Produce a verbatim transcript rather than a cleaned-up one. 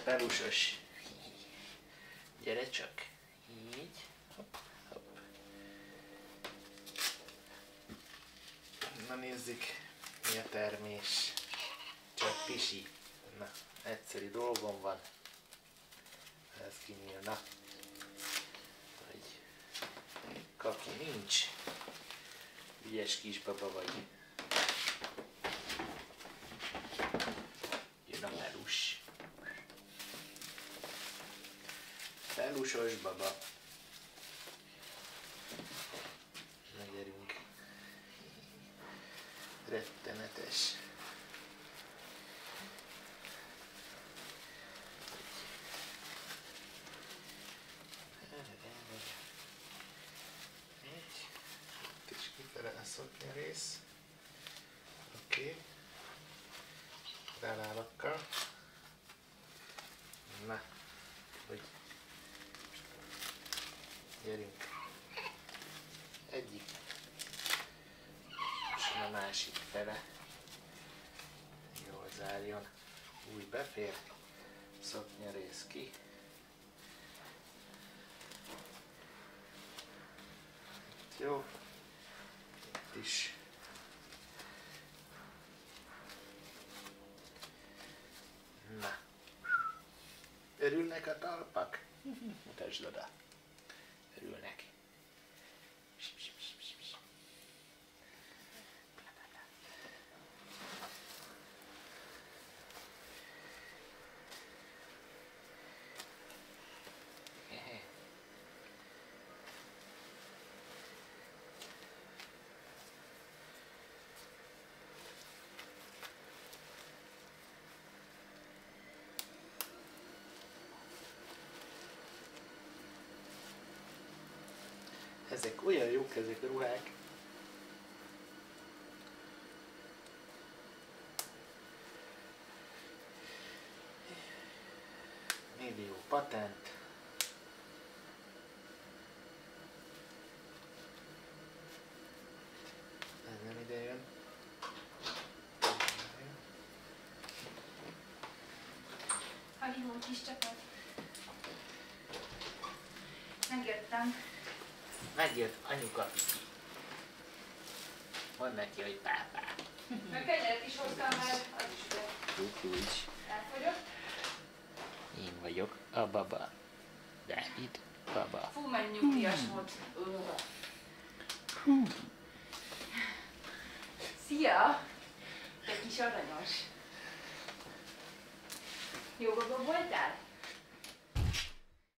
pelusos. Gyere csak. Így. Hopp, hopp. Na nézzük, mi a termés. Csak pisi. Na, egyszerű dolgom van. Ez kinyílna. Hogy kaki nincs. Ügyes kisbaba vagy. Jön a pelus. Pelusos baba. Na gyerünk. Rettenetes. Itt is kifele a szoknya rész. Oké. Okay. Rálálakkal. Na, hogy gyerünk. Egyik. És a másik fele. Jól zárjon. Úgy befér. Szoknya rész ki. Itt jó. Itt is. Na. Örülnek a talpak? Mutasd oda. Örülnek. Ezek olyan jók, ezek a ruhák. Millió patent. Ez nem ide jön. Halihó kis csapat. Megjöttem. Megjött anyuka Piki. Mondd neki, hogy pápá. Meg kenyeret is hoztam, mert az is ugye. Úgy, úgy. Elfogyott. Én vagyok a baba. Dávid baba. Fú, menj nyugdíjas volt. Hú. Szia! Te kis aranyos. Jó baba voltál?